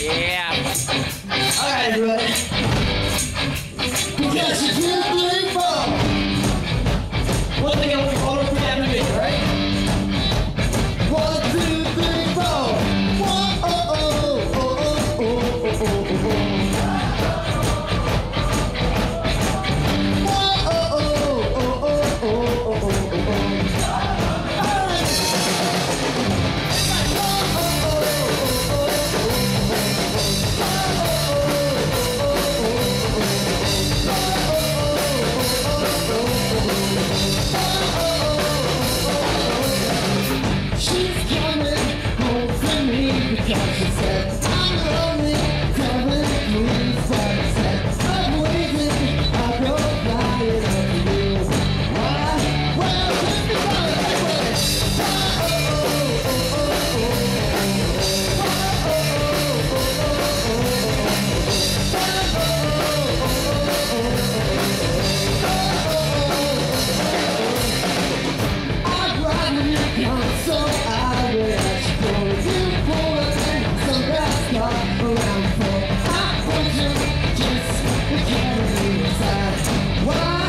Yeah. Alright, everybody. Because you do believe wrong. One thing I want you all to forget to me, alright? 1, 2, 3, 4. Whoa, oh, oh, oh, oh, oh, oh, oh, oh, oh. Because she said, I'm lonely, tell me please what I said. I'm waiting, I'll go flying up to you. Why? Well, just because I went. I'd rather you come, so I will let you go. Around for I want you just to carry me inside. Why?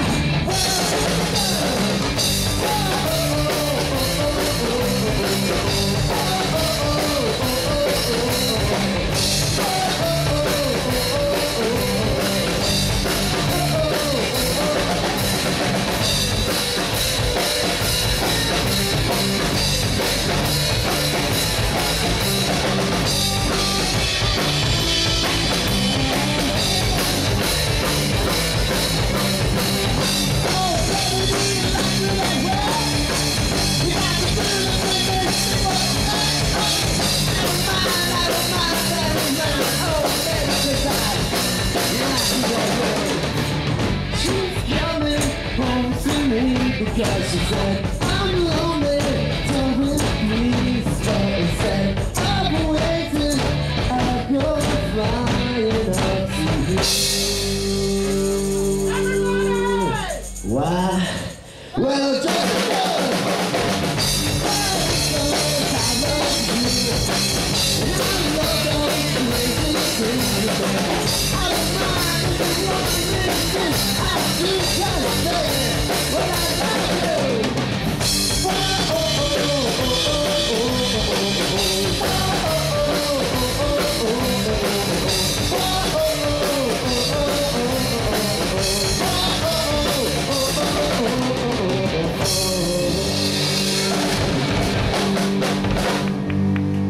Because she said, I'm lonely, tell me please what I said. I'm waiting, I'll go flying up to you. Everybody! Why? Well, just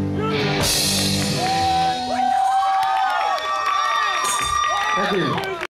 Thank you.